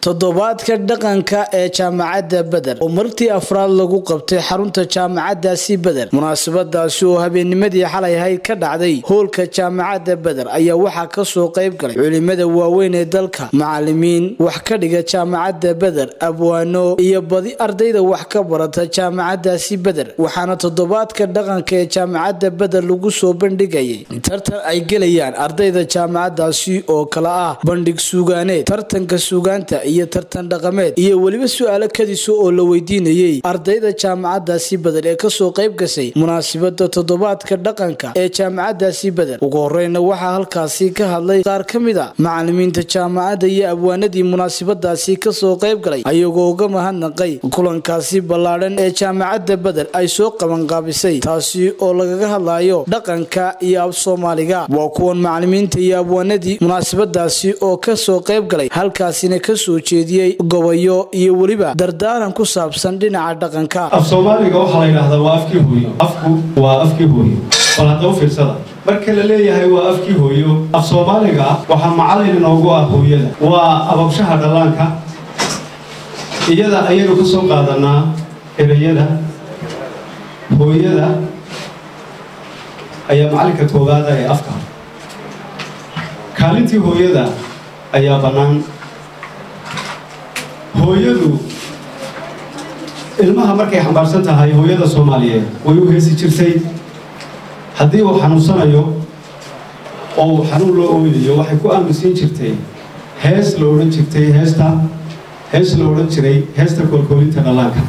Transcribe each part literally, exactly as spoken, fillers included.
toddobaadka dhaqanka ee jaamacadda Badar oo martii afraad lagu qabtay xarunta jaamacaddaasi Badar munaasabadaasi oo habeennimadii xalay ahayd ka dhacday hoolka jaamacadda Badar ayaa waxa ka soo qayb galay culimada waaweyn ee dalka macallimiin wax ka dhiga jaamacadda Badar abwaano iyo badi ardayda wax ka barata jaamacaddaasi Badar waxaana toddobaadka dhaqanka ee jaamacadda Badar lagu soo bandhigayay tartan ay galayaan ardayda jaamacaddaasi oo kala ah bandhig suugaaneed tartanka suugaanta iyo tartan dhaqameed iyo waliba su'aalo kadiso oo la weydiinayay ardayda jaamacaddaasi Badar ee ka soo qayb gashay munaasabada toddobaadka dhaqanka ee jaamacaddaasi Badar ugu horreeyna waxa halkaasi ka hadlay qaar kamid ah macallimiinta jaamacadda iyo abwaanadii munaasabadaasi ka soo qayb galay ayagoo uga mahadnaqay kulankaasi ballaaran ee jaamacadda Badar ay soo qaban qaabisay taasi oo lagaga hadlayo dhaqanka iyo af Soomaaliga waa kuwan macallimiinta iyo abwaanadii munaasabadaasi oo ka soo qayb galay halkaasina ka soo jeediyay gobayo iyo waliba dardaaran ku saabsan dhinaca dhaqanka af Soomaaliga waxa la yiraahdaa waa afkii hooyo afku waa afkii hooyo walaal u fiirsada marka la leeyahay waa afkii hooyo af Soomaaliga waxa macallin inoogu ah hooyada waa ababshaha dhalaanka iyada ayaynu ku soo qaadanaa erayada hooyada ayaa macallinka koowaad ee afka kaalintii hooyada ayaa banaan hooyadu ilmaha markay xambaarsan tahay hooyada Soomaaliyeed way u heesi jirtay haddii uu xanuunsanayo oo xanuun loo ooyayo waxay ku aamusin jirtay hees loo oran jirtay heesta hees loo oran jiray heesta kolkoolinta dhalaanka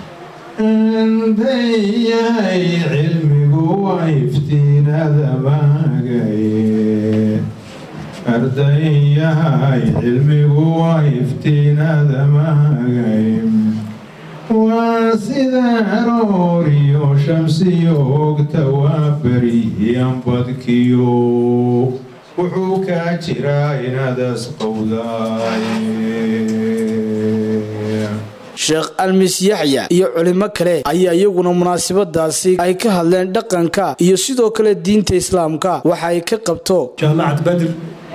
anday cilmigu waa iftiinada maagaye ardayahay cilmigu waa iftiinada maagay waa sida arooriyo shamsiyo ogta waa beriyan badkiyo wuxuu kaa jiraa inadas qowdaay Sheekh Almis Yaxya iyo culimo kale ayaa iyaguna munaasabadaasi ay ka hadleen dhaqanka iyo sidoo kale diinta islaamka waxa ay ka qabto jaamacad Badr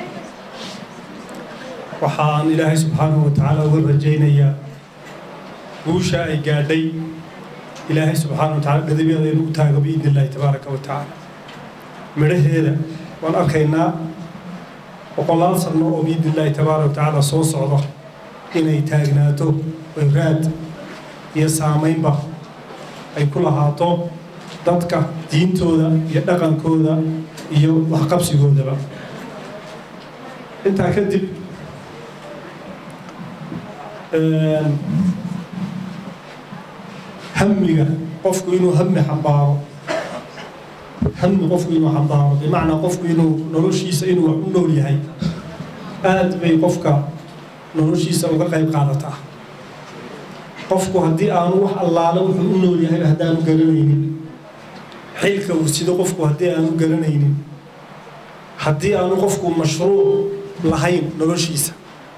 waxaan ilaahay subxaanahu wa ta'ala uga rajaynayaa guusha ay gaadhay ilaahay subxaanahu wa ta'ala gadabyada inuu taago biidnillaahi tabaaraka wa ta'ala midhaheeda waan arkaynaa boqolaal sano oo biidnillaahi tabaaraka wa ta'ala soo socdo inay taagnaato raad iyo saamaynba ay ku lahaato dadka diintooda iyo dhaqankooda iyo waxqabsigoodaba intaa kadib hamiga qofku inuu hami xambaaro hami qofku inuu xambaaro bimacnaa qofku inuu noloshiisa inuu wax u nool yahay aad bay qofka noloshiisa uga qayb qaadataa qofku haddii aanu wax allaale wuxuu u nool yahay haddaanu garanaynin xilka uu sido qofku haddii aanu garanaynin haddii aanu qofku mashruuc lahayn noloshiisa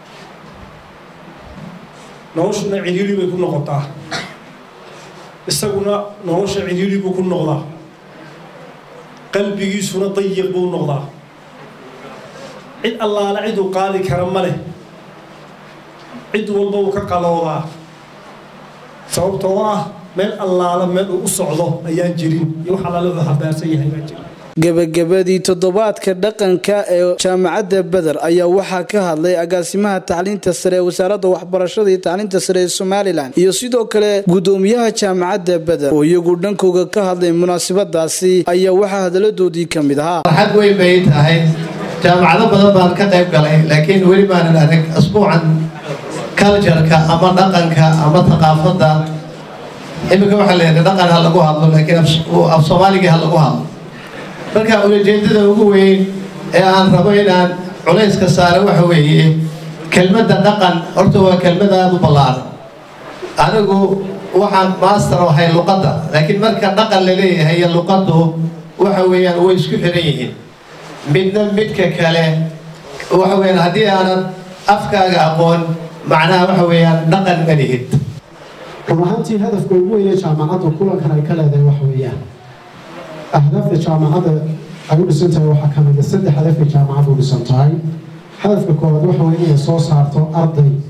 noloshuna ciriiri bay ku noqotaa isaguna nolosha ciriiri buu ku noqdaa qalbigiisuna dayiq buu noqdaa cid allaale cid uu qaadi kara ma leh cid walba uu ka qaloodaa sababtoo ah meel allaala meel uu u socdo ayaan jirin iyo wax allaale uu xambaarsan yahay baa jira gabagabadii toddobaadka dhaqanka ee jaamacadda Badar ayaa waxaa ka hadlay agaasimaha tacliinta sare ee wasaaradda waxbarashada iyo tacliinta sare ee Soomaaliland iyo sidoo kale gudoomiyaha jaamacadda Badar oo iyagu dhankooda ka hadlay munaasabadaasi ayaa waxa hadaladoodii kamid ahaa waxaad weyn bay tahay jaamacado badan baan ka qayb galay laakiin weli baanan arag asbuucan culture-ka ama dhaqanka ama thaqaafada imika waxa la yiraahdaa dhaqan ha lagu hadlo laakiin af Soomaaliga ha lagu hadlo marka ujeedada ugu weyn ee aan rabo inaan culays ka saaro waxa weeye kelmadda dhaqan horta waa kelmad aad u ballaaran anigu waxaan master ahay luqadda laakiin marka dhaqan la leeyahay iyo luqaddu waxa weeyaan way isku xiran yihiin midna midka kale waxa weeyaan haddii aanad afkaaga aqoon macnaha waxa weeyaan dhaqan ma lihid ruuxantii hadafka ugu weyn ee jaamacadda kulankan ay ka leedahay waxa weeyaan أهداف الجامعة أقول سنتها وحكمت السد هدف الجامعة أقول سنتها هدف كود وحوي إيه صوص عرض أرضي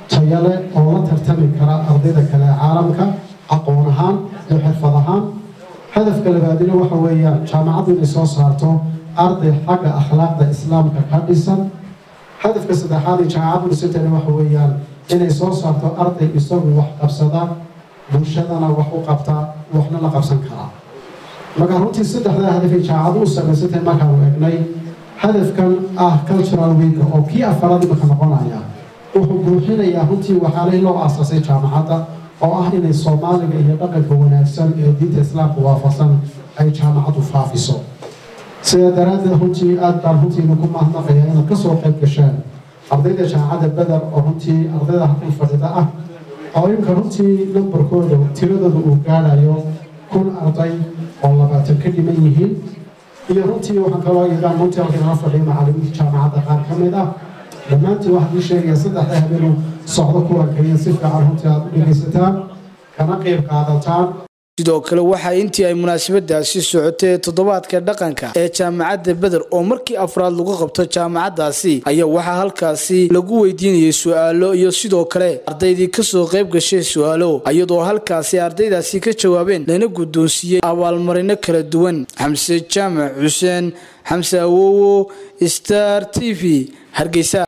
tayale oo la tartami kara ardayda kale caalamka aqoon ahaan iyo xirfad ahaan hadafka labaadina waxa weeyaan jaamacaddu inay soo saarto arday xagga akhlaaqda islaamka ka dhisan hadafka saddexaad ee jaamacaddu dhisantayna waxa weeyaan inay soo saarto arday isagu wax qabsada bulshadana wax u qabta waxna la qabsan kara marka runtii saddexda hadaf ee jaamacaddu u samaysatay markaan eegnay hadafkan ah cultural week oo kii afaraad imika noqonaya wuxuu buuxinayaa runtii waxaalihii loo aasaasay jaamacadda oo ah inay soomaaliga iyo dhaqanka wanaagsan ee diinta islaamka waafaqsan ay jaamacaddu faafiso sida daraaddeed runtii aad baan runtii idinku mahadnaqaya inaad ka soo qayb gashaan ardayda jaamacadda beder oo runtii ardayda halkan fadhida ah oo imka runtii nambarkooda tiradooda uu gaadhayo kun arday oo labaatan ka dhiman yihiin iyo runtii waxaan kaloo iidaan runtii halkan inala fadhiya macallimiinta jaamacadda qaar ka mid ah dhammaantii waxaan ii sheegaya saddexda habeenuu socdo kulankaiyo si fiican runtii aad u dhegaysataan kana qayb qaadataan sidoo kale waxaa intii ay munaasabadaasi socotay toddobaadka dhaqanka ee jaamacadda beder oo markii afraad lagu qabto jaamacaddaasi ayaa waxaa halkaasi lagu weydiinayay su-aalo iyo sidoo kale ardaydii kasoo qayb gashay su-aalo iyadoo halkaasi ardaydaasi ka jawaabeen lana guddoonsiiyey abaalmarino kala duwan xamse jaamac xuseen xamse awowo star t v hargeysa.